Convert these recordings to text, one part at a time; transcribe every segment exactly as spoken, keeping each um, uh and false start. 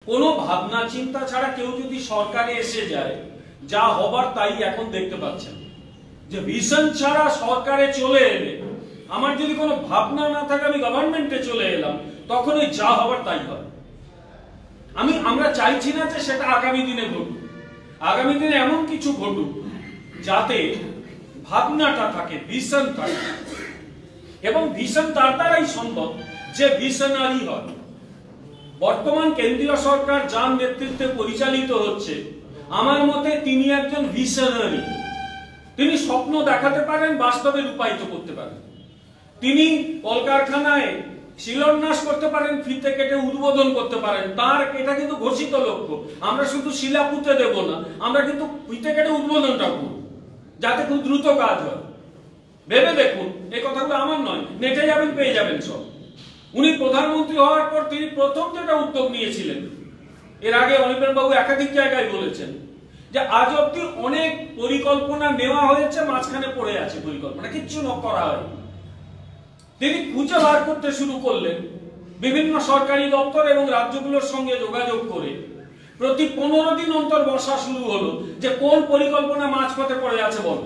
কোনো ভাবনা চিন্তা ছাড়া কেউ যদি সরকারে এসে যায়, যা হবার তাই এখন দেখতে পাচ্ছেন। যে ভিশন ছাড়া সরকারে চলে এলে, আমার যদি কোনো ভাবনা না থাকে আমি গভর্নমেন্টে চলে এলাম, তখন ওই যা হবার তাই হয়। আমি আমরা চাইছি না যে সেটা আগামী দিনে ঘটুক। আগামী দিনে এমন কিছু ঘটুক যাতে ভাবনাটা থাকে, ভিশন থাকে, এবং ভিশন তার দ্বারাই সম্ভব যে ভিশনারি হয়। বর্তমান কেন্দ্রীয় সরকার যার নেতৃত্বে পরিচালিত হচ্ছে, আমার মতে তিনি একজন ভিশনারি। তিনি স্বপ্ন দেখাতে পারেন, বাস্তবে রূপায়িত করতে পারেন। তিনি কলকারখানায় শিলান্যাস করতে পারেন, ফিতে কেটে উদ্বোধন করতে পারেন। তার এটা কিন্তু ঘোষিত লক্ষ্য। আমরা শুধু শিলা পুঁতে দেব না, আমরা কিন্তু ফিতে কেটে উদ্বোধনটা করব, যাতে খুব দ্রুত কাজ হয়। ভেবে দেখুন, এই কথাগুলো আমার নয়, নেটে যাবেন পেয়ে যাবেন সব। উনি প্রধানমন্ত্রী হওয়ার পর তিনি প্রথম যেটা উদ্যোগ নিয়েছিলেন, এর আগে অনির্বাণ বাবু একাধিক জায়গায় বলেছেন যে আজ অব্দি অনেক পরিকল্পনা নেওয়া হয়েছে, মাঝখানে পড়ে আছে পরিকল্পনা, কিচ্ছু ন করা হয়। তিনি খুঁজে বার করতে শুরু করলেন, বিভিন্ন সরকারি দপ্তর এবং রাজ্যগুলোর সঙ্গে যোগাযোগ করে প্রতি পনেরো দিন অন্তর বসা শুরু হলো যে কোন পরিকল্পনা মাঝপথে পড়ে আছে বলো।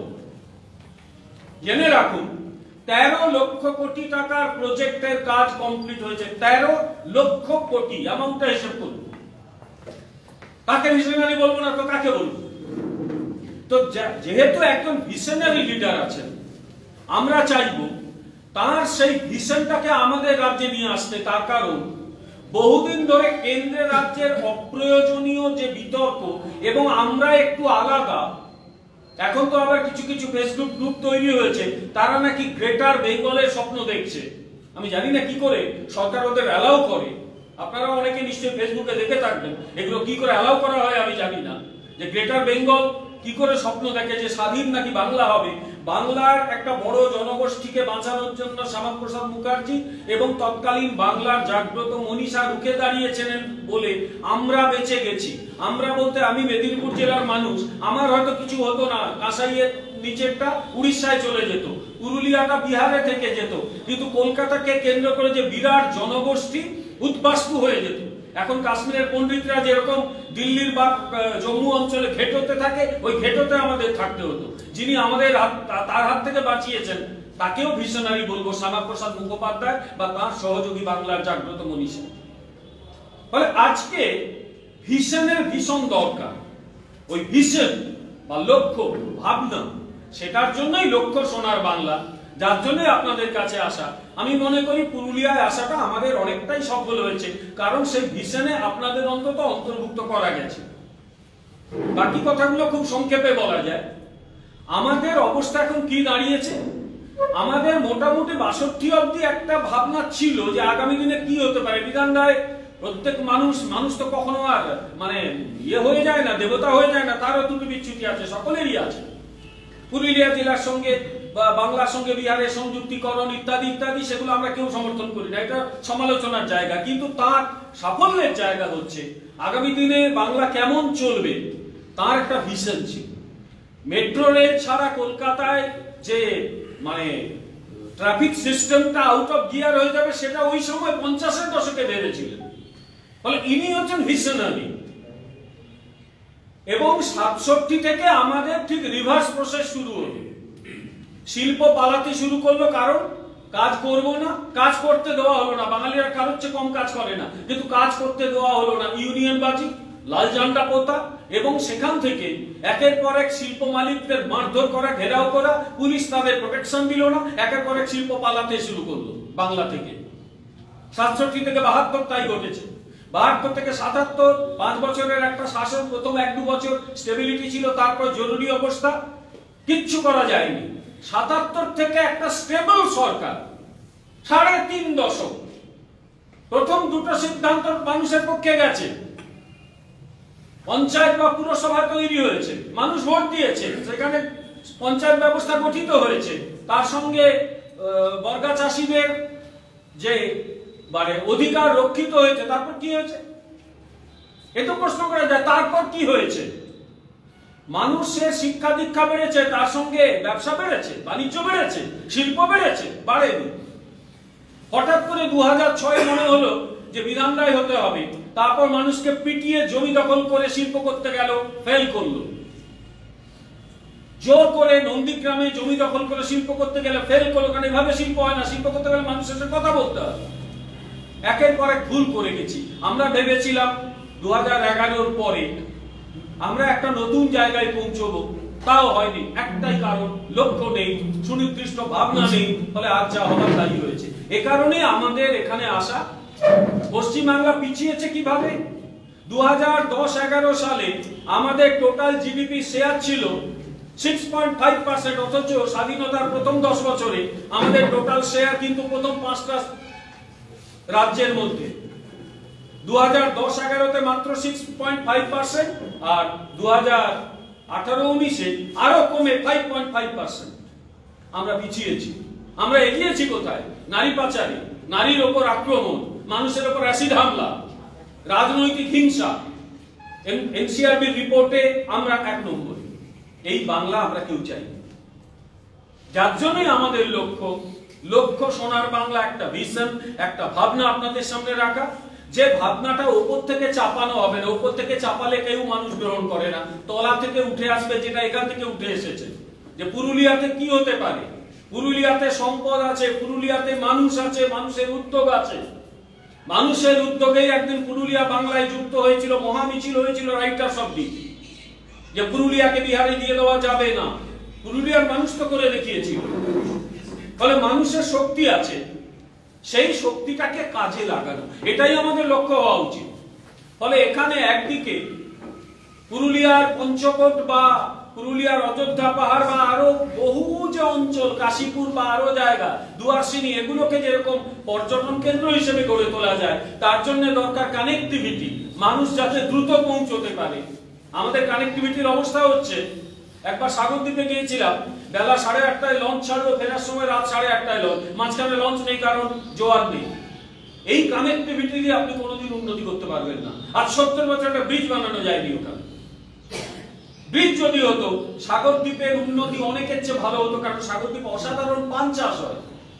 জেনে রাখুন, তেরো লক্ষ কোটি টাকার প্রজেক্টের কাজ কমপ্লিট হয়েছে। তেরো লক্ষ কোটি, অ্যামাউন্টটা হিসেব করুন। তাকে ভিশনারি বলবো না তো কাকে বলবো? তো যেহেতু একজন ভিশনারি লিডার আছেন, আমরা চাইবো তার সেই ভিশনটাকে আমাদের রাজ্যে নিয়ে আসতে। তার কারণ বহুদিন ধরে কেন্দ্রের রাজ্যের অপ্রয়োজনীয় যে বিতর্ক, এবং আমরা একটু আলাদা। এখন তো আবার কিছু কিছু ফেসবুক গ্রুপ তৈরি হয়েছে, তারা নাকি গ্রেটার বেঙ্গলের স্বপ্ন দেখছে। আমি জানি না কি করে সরকার ওদের অ্যালাউ করে। আপনারা অনেকে নিশ্চয়ই ফেসবুকে দেখে থাকবেন, এগুলো কি করে অ্যালাউ করা হয় আমি জানি না। যে গ্রেটার বেঙ্গল কি করে স্বপ্ন দেখে যে স্বাধীন নাকি বাংলা হবে। বাংলার একটা বড় জনগোষ্ঠীকে বাঁচানোর জন্য শ্যামাপ্রসাদ মুখার্জি এবং তৎকালীন বাংলার জাগ্রত মনীষা রুখে দাঁড়িয়েছিলেন বলে আমরা বেঁচে গেছি। আমরা বলতে আমি মেদিনীপুর জেলার মানুষ, আমার হয়তো কিছু হতো না, কাঁসাইয়ের নিচেরটা উড়িষ্যায় চলে যেত, পুরুলিয়াটা বিহারে থেকে যেত, কিন্তু কলকাতাকে কেন্দ্র করে যে বিরাট জনগোষ্ঠী উদ্বাস্তু হয়ে যেত। এখন কাশ্মীরের পণ্ডিতরা যেরকম দিল্লির বা জম্মু অঞ্চলে ঘেঁটোতে থাকে, ওই ঘেঁটোতে আমাদের থাকতে হতো। যিনি আমাদের তার হাত থেকে বাঁচিয়েছেন তাকেও ভিশনারি বলবো, শ্যামাপ্রসাদ মুখোপাধ্যায় বা তার সহযোগী বাংলার জাগ্রত মনীষী। ফলে আজকে ভিশনের ভীষণ দরকার। ওই ভিশন বা লক্ষ্য, ভাবনা, সেটার জন্যই লক্ষ্য সোনার বাংলা, যার জন্য আপনাদের কাছে আসা। আমি মনে করি পুরুলিয়ায় আসাটা আমাদের অনেকটাই সফল হয়েছে, কারণ সেই ভিশনে আপনাদের অন্তত অন্তর্ভুক্ত করা গেছে। বাকি কথাগুলো খুব সংক্ষেপে বলা যায়। আমাদের অবস্থা এখন কি দাঁড়িয়েছে, আমাদের মোটামুটি বাষট্টি অব্দি একটা ভাবনা ছিল যে আগামী দিনে কি হতে পারে। বিধান রায়, প্রত্যেক মানুষ মানুষ তো কখনো আর মানে ইয়ে হয়ে যায় না, দেবতা হয়ে যায় না, তারও দুটো বিচ্যুতি আছে, সকলেরই আছে। পুরুলিয়া জেলার সঙ্গে বা বাংলার সঙ্গে বিহারের সংযুক্তিকরণ ইত্যাদি ইত্যাদি, সেগুলো আমরা কেউ সমর্থন করি না, এটা সমালোচনার জায়গা। কিন্তু তার সাফল্যের জায়গা হচ্ছে আগামী দিনে বাংলা কেমন চলবে তার একটা ভিশন ছিল। মেট্রো রেল ছাড়া কলকাতায় যে মানে ট্রাফিক সিস্টেমটা আউট অফ গিয়ার হয়ে যাবে, সেটা ওই সময় পঞ্চাশের দশকে ভেবেছিলেন। ফলে ইনি হচ্ছেন ভিশনারি। এবং সাতষট্টি থেকে আমাদের ঠিক রিভার্স প্রসেস শুরু হলো। শিল্প পালাতে শুরু করলো, কারণ কাজ করব না, কাজ করতে দেওয়া হলো না। বাঙালিরা কারোর চেয়ে কম কাজ করে না, কিন্তু কাজ করতে দেওয়া হলো না। ইউনিয়ন বাজি, লাল ঝান্ডা পোতা, এবং সেখান থেকে একের পর এক শিল্প মালিকদের মারধর করা, ঘেরাও করা, পুলিশ তাদের প্রোটেকশন দিল না, একের পর এক শিল্প পালাতে শুরু করলো বাংলা থেকে। সাতষট্টি থেকে বাহাত্তর তাই ঘটেছে। বাহাত্তর থেকে সাতাত্তর পাঁচ বছরের একটা শাসন, প্রথম এক দু বছর স্টেবিলিটি ছিল, তারপর জরুরি অবস্থা, কিচ্ছু করা যায়নি। সাতাত্তর থেকে একটা স্টেবল সরকার, সাড়ে তিন দশক, প্রথম দুটো সিদ্ধান্ত মানুষের পক্ষে গেছে। পঞ্চায়েত বা পুরসভা তৈরি হয়েছে, মানুষ ভোট দিয়েছে, সেখানে পঞ্চায়েত ব্যবস্থা গঠিত হয়েছে, তার সঙ্গে বর্গা চাষীদের যে মানে অধিকার রক্ষিত হয়েছে। তারপর কি হয়েছে এ তো প্রশ্ন করা যায়। তারপর কি হয়েছে? মানুষের শিক্ষা দীক্ষা বেড়েছে, তার সঙ্গে ব্যবসা বেড়েছে, বাণিজ্য বেড়েছে, শিল্প বেড়েছে, বাড়েনি। হঠাৎ করে দু হাজার ছয় মনে হলো যে বিধান রায় হতে হবে, তারপর মানুষকে পিটিয়ে জমি দখল করে শিল্প করতে গেল, ফেল করলো। জোর করে নন্দীগ্রামে জমি দখল করে শিল্প করতে গেলে ফেল করলো, কারণ এভাবে শিল্প হয় না। শিল্প করতে গেলে মানুষের সাথে কথা বলতে হবে। একের পর এক ভুল করে গেছি। আমরা ভেবেছিলাম দু হাজার এগারোর পরে আমরা একটা নতুন জায়গায় পৌঁছবো, তাও হয়নি। একটাই কারণ, লক্ষ্য নেই, সুনির্দিষ্ট ভাবনা নেই, ফলে আজ যা হবার তাই হয়েছে। এ কারণে আমাদের এখানে আসা। পশ্চিমবাংলা পিছিয়েছে কিভাবে? দু হাজার দশ এগারো সালে আমাদের টোটাল জিডিপি শেয়ার ছিল সিক্স পয়েন্ট ফাইভ পার্সেন্ট, অথচ স্বাধীনতার প্রথম দশ বছরে আমাদের টোটাল শেয়ার কিন্তু প্রথম পাঁচটা রাজ্যের মধ্যে। দু হাজার দশ এগারোতে মাত্র সিক্স পয়েন্ট ফাইভ পার্সেন্ট, আর দু হাজার আঠারো উনিশে আরো কমে ফাইভ পয়েন্ট ফাইভ পার্সেন্ট। আমরা পিছিয়েছি। আমরা এগিয়েছি কোথায়? নারী পাচারে, নারীর ওপর আক্রমণ, মানুষের ওপর অ্যাসিড হামলা, রাজনৈতিক হিংসা। এনসিআরবির রিপোর্টে আমরা এক নম্বরে। এই বাংলা আমরা কেউ চাই, যার জন্যই আমাদের লক্ষ্য লক্ষ্য সোনার বাংলা, একটা ভিশন, একটা ভাবনা আপনাদের সামনে রাখা। যে ভাবনাটা উপর থেকে চাপানো হবে না। উপর থেকে চাপালে কেউ মানুষ গ্রহণ করে না। তলা থেকে উঠে আসবে, যেটা এখান থেকে উঠে এসেছে। যে পুরুলিয়াতে কি হতে পারে, পুরুলিয়াতে সম্পদ আছে, পুরুলিয়াতে মানুষ আছে, মানুষের উদ্যোগ আছে। মানুষের উদ্যোগেই একদিন পুরুলিয়া বাংলায় যুক্ত হয়েছিল, মহামিছিল হয়েছিল রাইটার্স অফ দি, যে পুরুলিয়াকে বিহারে দিয়ে দেওয়া যাবে না। পুরুলিয়ার মানুষ তো করে দেখিয়েছিল। ফলে মানুষের শক্তি আছে, সেই শক্তিটাকে কাজে লাগানো, এটাই আমাদের লক্ষ্য হওয়া উচিত। ফলে এখানে একদিকে পুরুলিয়ার পঞ্চকোট বা পুরুলিয়ার অযোধ্যা পাহাড় বা আরো বহু যে অঞ্চল, কাশীপুর বা আরো জায়গা, দুয়ারসিনী, এগুলোকে যেরকম পর্যটন কেন্দ্র হিসেবে গড়ে তোলা যায়, তার জন্য দরকার কানেক্টিভিটি। মানুষ যাতে দ্রুত পৌঁছতে পারে। আমাদের কানেক্টিভিটির অবস্থা হচ্ছে, একবার সাগরদ্বীপে গিয়েছিলাম, বেলা সাড়ে আটটায় লঞ্চ ছাড়লো, ফেরার সময় রাত সাড়ে আটটায় লঞ্চ। মাঝখানে লঞ্চ নেই, কারণ জোয়ার নেই। এই কানেক্টিভিটি দিয়ে আপনি কোনোদিন উন্নতি করতে পারবেন না। আর সত্তর বছর একটা ব্রিজ বানানো যায়নি ওখানে। ব্রিজ যদি হতো, সাগরদ্বীপের উন্নতি অনেকের চেয়ে ভালো হতো, কারণ সাগরদ্বীপ অসাধারণ পান চাষ হয়।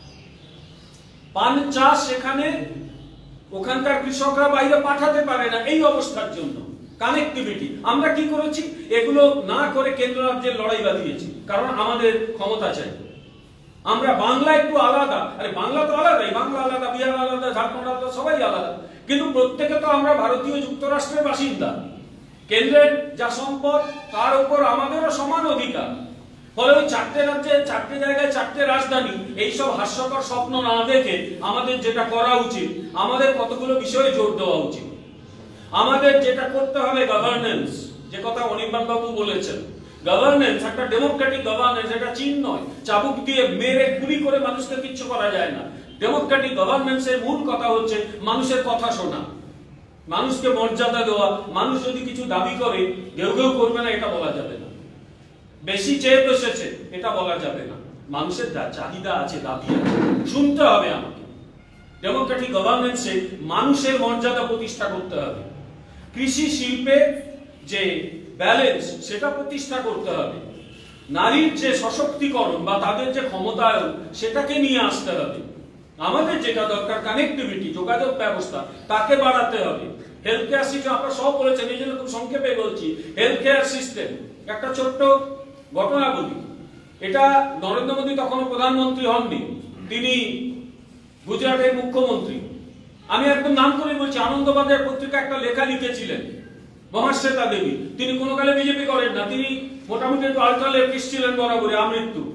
পান চাষ সেখানে ওখানকার কৃষকরা বাইরে পাঠাতে পারে না, এই অবস্থার জন্য। কানেক্টিভিটি আমরা কি করেছি? এগুলো না করে কেন্দ্র রাজ্যের লড়াই বাঁধিয়েছি, কারণ আমাদের ক্ষমতা চাই। আমরা বাংলা একটু আলাদা, আরে বাংলা তো আলাদাই, বাংলা আলাদা, বিহার আলাদা, ঝাড়খণ্ড আলাদা, সবাই আলাদা, কিন্তু প্রত্যেকে তো আমরা ভারতীয় যুক্তরাষ্ট্রের বাসিন্দা। কেন্দ্রের যা সম্পদ তার উপর আমাদেরও সমান অধিকার। ফলে ওই চারটে রাজ্যে চারটে জায়গায় চারটে রাজধানী, এইসব হাস্যকর স্বপ্ন না দেখে আমাদের যেটা করা উচিত, আমাদের কতগুলো বিষয়ে জোর দেওয়া উচিত। আমাদের যেটা করতে হবে গভর্নেন্স, যে কথা অনির্বাণ বাবু বলেছেন, গভর্নেন্স একটা ডেমোক্রেটিক গভর্নেন্স, এটা চীন নয়। চাবুক দিয়ে মেরে গুলি করে মানুষকে কিচ্ছু করা যায় না। ডেমোক্রেটিক গভর্নেন্সের মূল কথা হচ্ছে মানুষের কথা শোনা, মানুষকে মর্যাদা দেওয়া। মানুষ যদি কিছু দাবি করে, কেউ কেউ করবে না এটা বলা যাবে না। বেশি চেয়ে বসেছে এটা বলা যাবে না। মানুষের চাহিদা আছে, দাবি আছে, শুনতে হবে আমাকে। ডেমোক্রেটিক গভর্নেন্সে মানুষের মর্যাদা প্রতিষ্ঠা করতে হবে। কৃষি শিল্পে যে ব্যালেন্স, সেটা প্রতিষ্ঠা করতে হবে। নারীর যে সশক্তিকরণ বা তাদের যে ক্ষমতায়ন, সেটাকে নিয়ে আসতে হবে। আমাদের যেটা দরকার কানেক্টিভিটি, যোগাযোগ ব্যবস্থা, তাকে বাড়াতে হবে। হেলথ কেয়ার সিস্টেম আপনারা সব বলেছেন, এই জন্য খুব সংক্ষেপে বলছি। হেলথ কেয়ার সিস্টেম একটা ছোট্ট ঘটনা বলি। এটা নরেন্দ্র মোদী তখনও প্রধানমন্ত্রী হননি, তিনি গুজরাটের মুখ্যমন্ত্রী। আমি একদম নাম করে বলছি, আনন্দবাজার পত্রিকা একটা লেখা লিখেছিলেন মহাশ্বেতা দেবী। তিনি কোনো কালে বিজেপি করেন না, তিনি মোটামুটি একটু আলট্রা লেফটিস্ট ছিলেন বরাবরই, আমৃত্যু।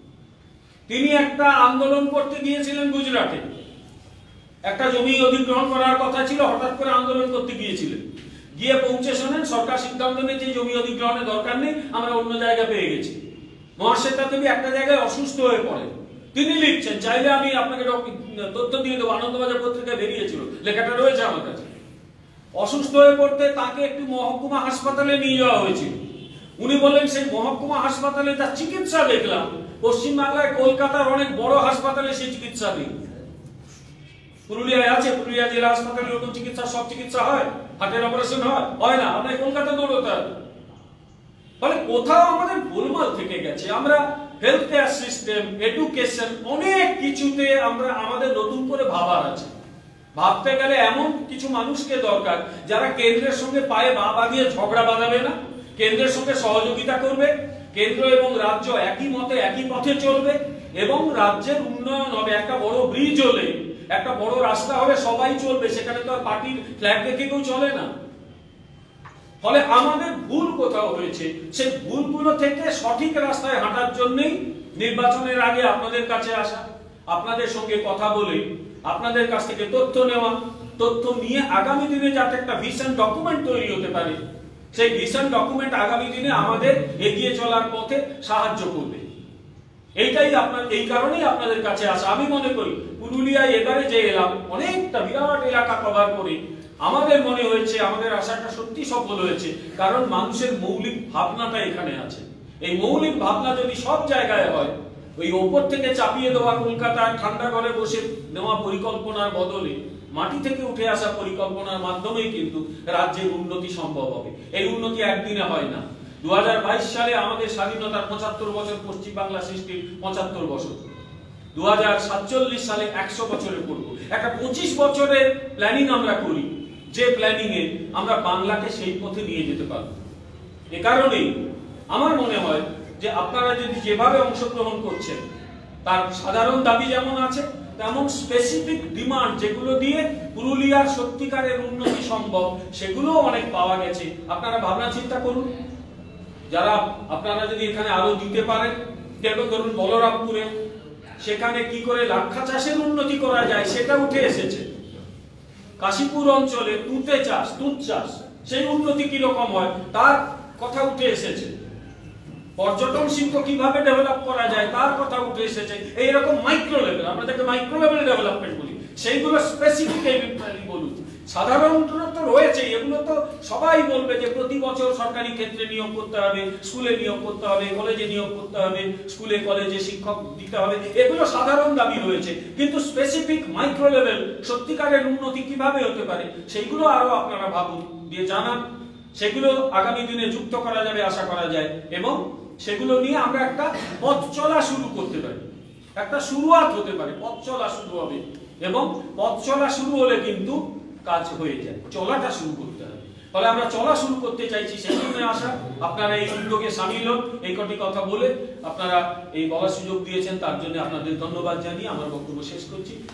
তিনি একটা আন্দোলন করতে গিয়েছিলেন গুজরাটে, একটা জমি অধিগ্রহণ করার কথা ছিল, হঠাৎ করে আন্দোলন করতে গিয়েছিলেন। গিয়ে পৌঁছে শোনেন সরকার সিদ্ধান্ত নিয়েছে জমি অধিগ্রহণের দরকার নেই, আমরা অন্য জায়গা পেয়ে গেছি। মহাশ্বেতা দেবী একটা জায়গায় অসুস্থ হয়ে পড়েন। তিনি লিখছেন, চাইলে আমি আপনাকে তথ্য দিয়ে দেবো, আনন্দবাজার পত্রিকায় বেরিয়েছিল, লেখাটা রয়েছে আমার কাছে। অসুস্থ হয়ে পড়তে তাকে একটি মহকুমা হাসপাতালে নিয়ে যাওয়া হয়েছিল। উনি বলেন, সেই মহকুমা হাসপাতালে যা চিকিৎসা দেখলাম, পশ্চিমবাংলায় কলকাতার অনেক বড় হাসপাতালে সেই চিকিৎসা নেই। পুরুলিয়ায় আছে, পুরুলিয়া জেলা হাসপাতালে এরকম চিকিৎসা, সব চিকিৎসা হয়, হার্টের অপারেশন হয় হয় না, আপনার কলকাতা দৌড়তে হবে। ফলে কোথাও আমাদের গোলমাল থেকে গেছে। আমরা হেলথ কেয়ার সিস্টেম, এডুকেশন, অনেক কিছুতে আমরা আমাদের নতুন করে ভাবার আছে। ভাবতে গেলে এমন কিছু মানুষকে দরকার যারা কেন্দ্রের সঙ্গে পায়ে পা বাঁধিয়ে ঝগড়া বাঁধাবে না, কেন্দ্রের সঙ্গে সহযোগিতা করবে, কেন্দ্র এবং রাজ্য একই মতে একই পথে চলবে এবং রাজ্যের উন্নয়ন হবে। একটা বড় ব্রিজ হলে, একটা বড় রাস্তা হলে সবাই চলবে, সেখানে তো আর পার্টির ফ্ল্যাগ দেখে কেউ চলে না। ফলে আমাদের ভুল কোথাও হয়েছে, সেই ভুলগুলো থেকে সঠিক রাস্তায় হাঁটার জন্যই নির্বাচনের আগে আপনাদের কাছে আসা, আপনাদের সঙ্গে কথা বলে আপনাদের কাছ থেকে তথ্য নেওয়া, তথ্য নিয়ে আগামী দিনে যাতে একটা ভিশন ডকুমেন্ট তৈরি হতে পারে, সেই ভিশন ডকুমেন্ট আগামী দিনে আমাদের এগিয়ে চলার পথে সাহায্য করবে। এইটাই আপনার, এই কারণেই আপনাদের কাছে আসা। আমি মনে করি পুরুলিয়ায় এবারে যে এলাম, অনেকটা বিরাট এলাকা কভার করে, আমাদের মনে হয়েছে আমাদের আশাটা সত্যি সফল হয়েছে, কারণ মানুষের মৌলিক ভাবনাটা এখানে আছে। এই মৌলিক ভাবনা যদি সব জায়গায় হয়, ওই ওপর থেকে চাপিয়ে দেওয়া কলকাতায় ঠান্ডা ঘরে বসে নেওয়া পরিকল্পনার বদলে মাটি থেকে উঠে আসা পরিকল্পনার মাধ্যমেই কিন্তু রাজ্যের উন্নতি সম্ভব হবে। এই উন্নতি একদিনে হয় না। দু হাজার বাইশ সালে আমাদের স্বাধীনতার পঁচাত্তর বছর, পশ্চিম বাংলা সৃষ্টির পঁচাত্তর বছর, দু হাজার সাতচল্লিশ সালে একশো বছরে পড়বো। একটা পঁচিশ বছরের প্ল্যানিং আমরা করি, যে প্ল্যানিং এ আমরা বাংলাকে সেই পথে নিয়ে যেতে পারবো। এ কারণেই আমার মনে হয় যে আপনারা যদি যেভাবে অংশগ্রহণ করছেন, তার সাধারণ দাবি যেমন আছে, তেমন স্পেসিফিক ডিমান্ড যেগুলো দিয়ে পুরুলিয়ার সত্যিকারের উন্নতি সম্ভব, সেগুলো অনেক পাওয়া গেছে। আপনারা ভাবনা চিন্তা করুন, যারা আপনারা যদি এখানে আরো দিতে পারেন, যেমন ধরুন বলরামপুরে সেখানে কি করে লাক্ষা চাষের উন্নতি করা যায় সেটা উঠে এসেছে। কাশীপুর অঞ্চলে তুঁতে চাষ, তুঁত চাষ, সেই উন্নতি কিরকম হয় তার কথা উঠে এসেছে। পর্যটন শিল্প কিভাবে ডেভেলপ করা যায় তার কথা উঠে এসেছে। এইরকম মাইক্রো লেভেল, আমরা তাকে মাইক্রো লেভেল ডেভেলপমেন্ট বলি, সেইগুলো স্পেসিফিক বলুন। সাধারণত তো রয়েছে, এগুলো তো সবাই বলবে যে প্রতি বছর সরকারি ক্ষেত্রে নিয়োগ করতে হবে, স্কুলে নিয়োগ করতে হবে, কলেজে নিয়োগ করতে হবে, স্কুলে কলেজে শিক্ষক দিতে হবে, এগুলো সাধারণ দাবি রয়েছে। কিন্তু স্পেসিফিক মাইক্রো লেভেল সত্যিকারের উন্নতি কিভাবে হতে পারে সেইগুলো আরো আপনারা ভাবুন, দিয়ে জানান। সেগুলো আগামী দিনে যুক্ত করা যাবে আশা করা যায়, এবং সেগুলো নিয়ে আমরা একটা পথ চলা শুরু করতে পারি, একটা শুরুয়াত হতে পারে, পথ চলা শুরু হবে। এবং পথ চলা শুরু হলে কিন্তু কাজ হয়ে যায়, চলাটা শুরু করতে হবে। ফলে আমরা চলা শুরু করতে চাইছি, সেই জন্য আসা। আপনারা এই উদ্যোগে সামিল হন। এই কটি কথা বলে আপনারা এই বলার সুযোগ দিয়েছেন, তার জন্য আপনাদের ধন্যবাদ জানিয়ে আমার বক্তব্য শেষ করছি।